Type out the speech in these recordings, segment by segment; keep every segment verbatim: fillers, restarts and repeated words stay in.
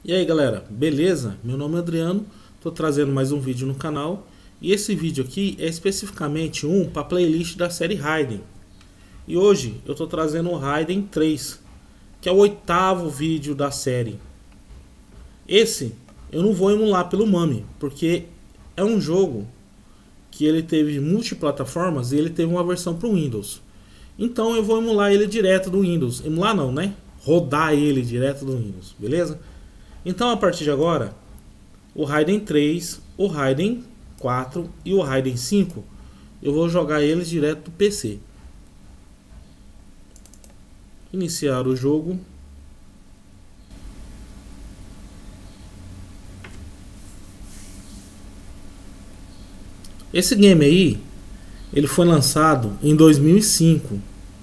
E aí galera, beleza? Meu nome é Adriano, estou trazendo mais um vídeo no canal. E esse vídeo aqui é especificamente um para a playlist da série Raiden. E hoje eu estou trazendo o Raiden três, que é o oitavo vídeo da série. Esse eu não vou emular pelo Mami, porque é um jogo que ele teve multiplataformas e ele teve uma versão para o Windows. Então eu vou emular ele direto do Windows. Emular não, né? Rodar ele direto do Windows, beleza? Então a partir de agora, o Raiden três, o Raiden quatro e o Raiden cinco, eu vou jogar eles direto do P C. Iniciar o jogo. Esse game aí, ele foi lançado em dois mil e cinco.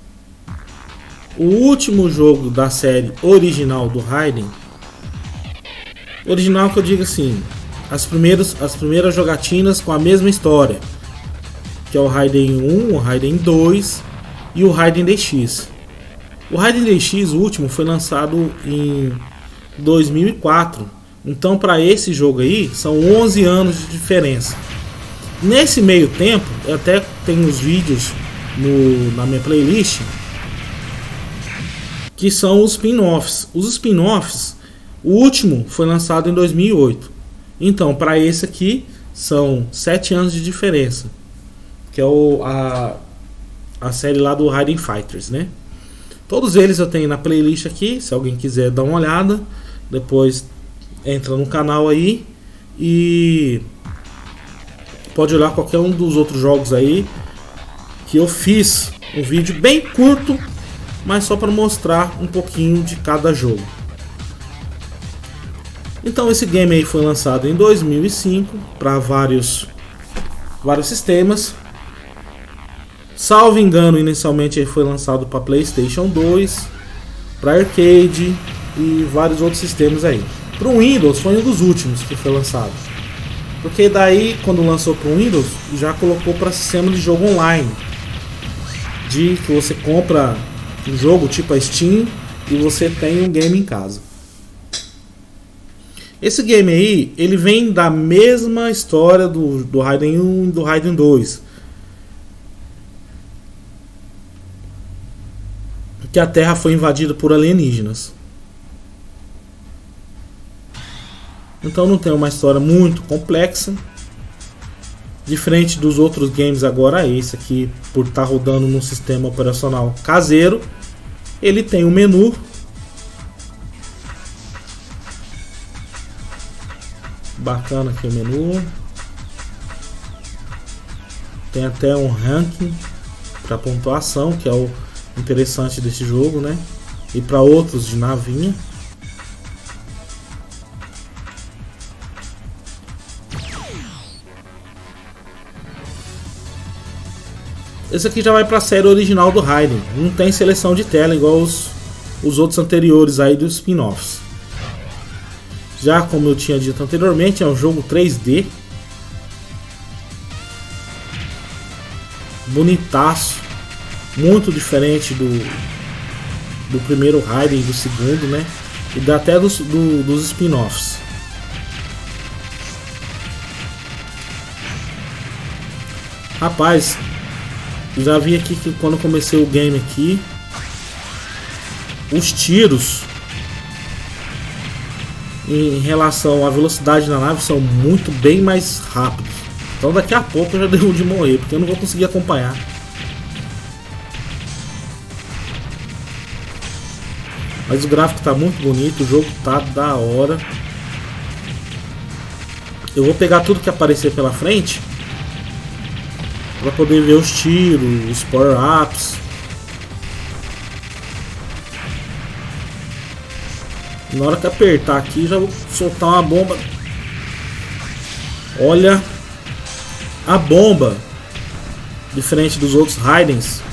O último jogo da série original do Raiden, original que eu digo assim, as primeiras, as primeiras jogatinas com a mesma história, que é o Raiden um, o Raiden dois e o Raiden D X. O Raiden D X, o último, foi lançado em dois mil e quatro. Então para esse jogo aí, são onze anos de diferença. Nesse meio tempo, eu até tenho os vídeos no, na minha playlist, que são os spin-offs. Os spin-offs, o último foi lançado em dois mil e oito. Então, para esse aqui, são sete anos de diferença. Que é o, a, a série lá do Raiden Fighters, né? Todos eles eu tenho na playlist aqui. Se alguém quiser dar uma olhada, depois entra no canal aí e pode olhar qualquer um dos outros jogos aí, que eu fiz um vídeo bem curto, mas só para mostrar um pouquinho de cada jogo. Então esse game aí foi lançado em dois mil e cinco para vários vários sistemas. Salvo engano, inicialmente ele foi lançado para PlayStation dois, para arcade e vários outros sistemas aí. Para o Windows foi um dos últimos que foi lançado, porque daí quando lançou para o Windows já colocou para sistema de jogo online, de que você compra um jogo tipo a Steam e você tem um game em casa. Esse game aí, ele vem da mesma história do, do Raiden um e do Raiden dois. Que a Terra foi invadida por alienígenas. Então não tem uma história muito complexa. Diferente dos outros games agora, esse aqui, por estar rodando num sistema operacional caseiro, ele tem um menu. Bacana aqui o menu. Tem até um ranking para pontuação, que é o interessante desse jogo, né? E para outros de navinha. Esse aqui já vai para a série original do Raiden. Não tem seleção de tela igual os, os outros anteriores aí dos spin-offs. Já como eu tinha dito anteriormente, é um jogo três D. Bonitaço. Muito diferente do, do primeiro Raiden e do segundo, né? E dá até dos, do, dos spin-offs. Rapaz, já vi aqui que quando comecei o game aqui, os tiros em relação à velocidade da nave são muito bem mais rápidos. Então daqui a pouco eu já devo de morrer, porque eu não vou conseguir acompanhar. Mas o gráfico está muito bonito, o jogo tá da hora. Eu vou pegar tudo que aparecer pela frente para poder ver os tiros, os power-ups. Na hora que apertar aqui, já vou soltar uma bomba. Olha a bomba, diferente dos outros Raidens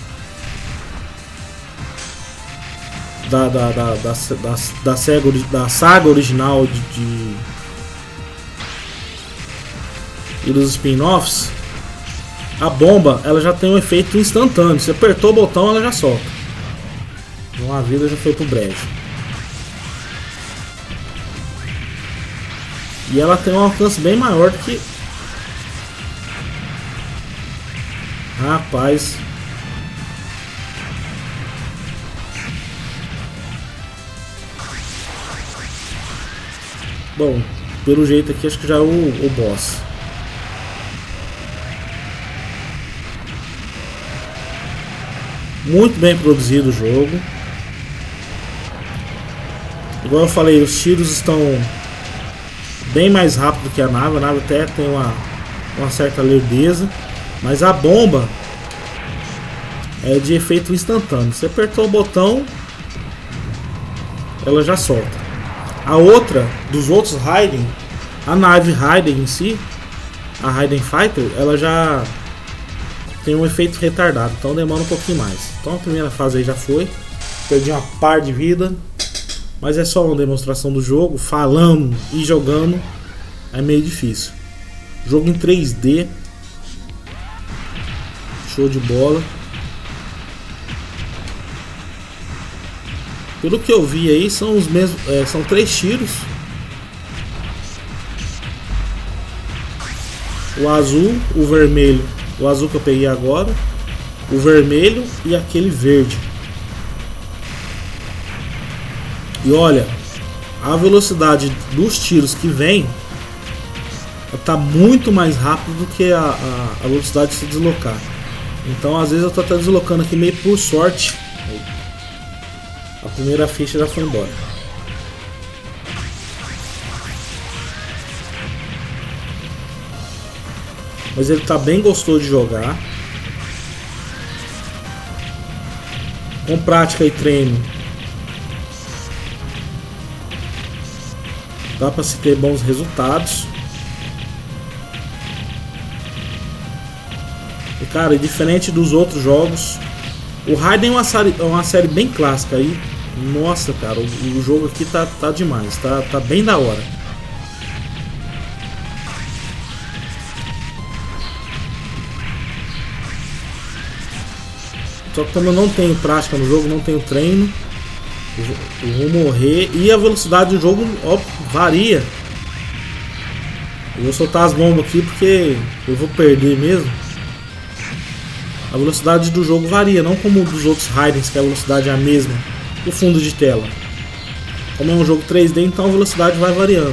da, da, da, da, da, da, saga, da saga original de, de e dos spin-offs. A bomba, ela já tem um efeito instantâneo. Você apertou o botão, ela já solta. Uma vida já foi pro brejo. E ela tem um alcance bem maior do que... Rapaz... Bom, pelo jeito aqui acho que já é o, o boss. Muito bem produzido o jogo. Igual eu falei, os tiros estão bem mais rápido que a nave. A nave até tem uma, uma certa lerdeza, mas a bomba é de efeito instantâneo. Você apertou o botão, ela já solta. A outra, dos outros Raiden, a nave Raiden em si, a Raiden Fighter, ela já tem um efeito retardado, então demora um pouquinho mais. Então a primeira fase aí já foi, perdi uma par de vida, mas é só uma demonstração do jogo. Falando e jogando é meio difícil. Jogo em três D, show de bola. Pelo que eu vi aí, são os mesmos, é, são três tiros. O azul, o vermelho, o azul que eu peguei agora, o vermelho e aquele verde. E olha, a velocidade dos tiros que vem tá muito mais rápido do que a, a, a velocidade de se deslocar. Então às vezes eu tô até deslocando aqui meio por sorte. A primeira ficha já foi embora. Mas ele tá bem gostoso de jogar. Com prática e treino, dá para se ter bons resultados. E cara, diferente dos outros jogos, o Raiden é uma série, é uma série bem clássica aí. Nossa, cara, o, o jogo aqui tá, tá demais, tá, tá bem da hora. Só que como eu não tenho prática no jogo, não tenho treino, eu vou morrer. E a velocidade do jogo, ó, varia. Eu vou soltar as bombas aqui porque eu vou perder mesmo. A velocidade do jogo varia, não como dos outros Raidens, que a velocidade é a mesma. O fundo de tela. Como é um jogo três D, então a velocidade vai variando.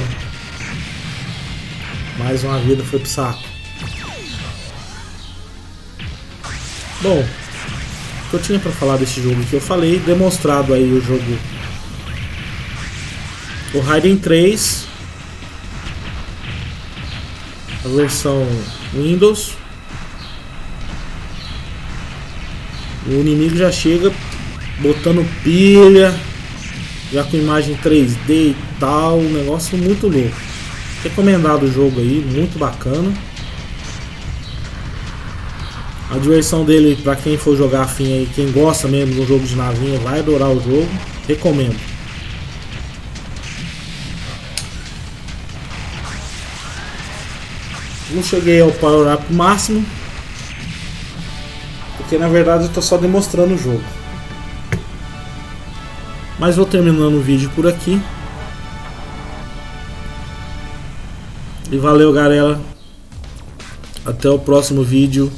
Mais uma vida foi pro saco. Bom, o que eu tinha pra falar desse jogo que eu falei, demonstrado aí o jogo. O Raiden três, a versão Windows. O inimigo já chega botando pilha, já com imagem três D e tal, um negócio muito louco. Recomendado o jogo aí, muito bacana. A diversão dele, pra quem for jogar afim aí, quem gosta mesmo do jogo de navinha, vai adorar o jogo, recomendo. Não cheguei ao power up máximo, porque na verdade eu tô só demonstrando o jogo. Mas vou terminando o vídeo por aqui. E valeu, galera. Até o próximo vídeo.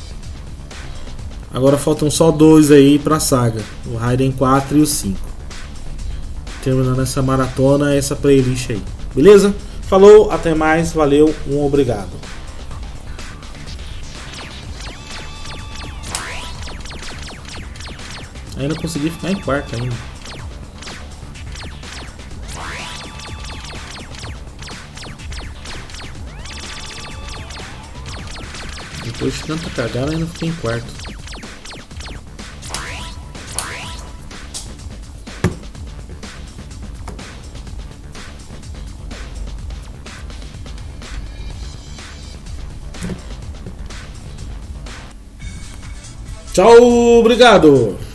Agora faltam só dois aí pra saga, o Raiden quatro e o cinco. Terminando essa maratona, essa playlist aí. Beleza? Falou, até mais, valeu, um obrigado. Ainda consegui ficar em quarto ainda. Depois de tanta cagada, ainda fiquei em quarto. Tchau, obrigado!